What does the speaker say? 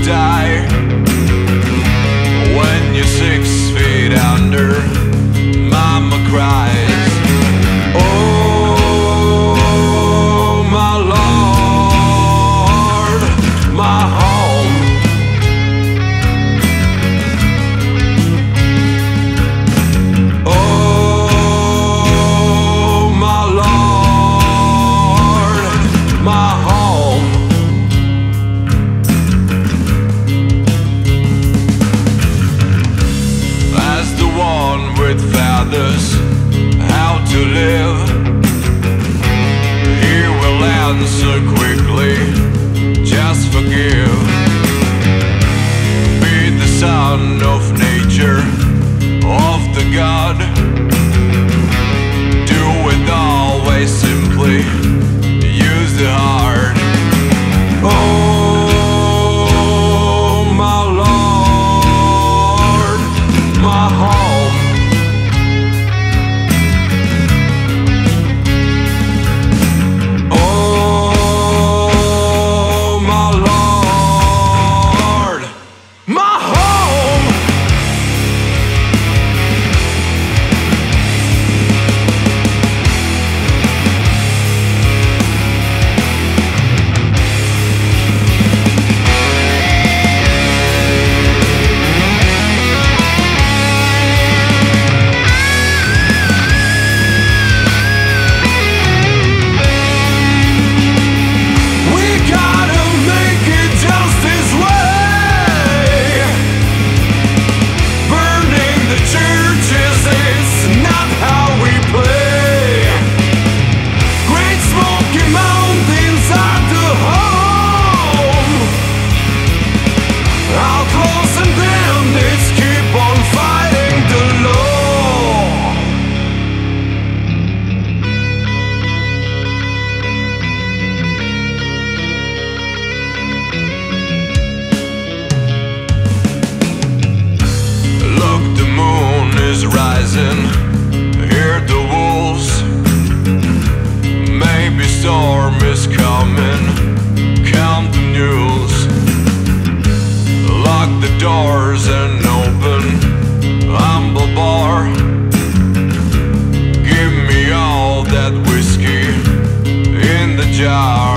die when you're 6 feet under. Mama cries. Oh, my Lord, my home. Oh, my Lord, my home. As the one with feathers, how to live, he will answer quickly, just forgive. Be the son of nature, of the God. Do it always simply, use the heart. Oh, my Lord, my home. Oh, my Lord, my home. We gotta make it just this way. Burning the churches is not how we play. Great Smoky Mountains are the home. Outlaws and bandits keep on fighting the law. Look, the moon is rising. Hear the wolves. Maybe storm is coming. Count the news. Lock the doors and open humble bar. Give me all that whiskey in the jar.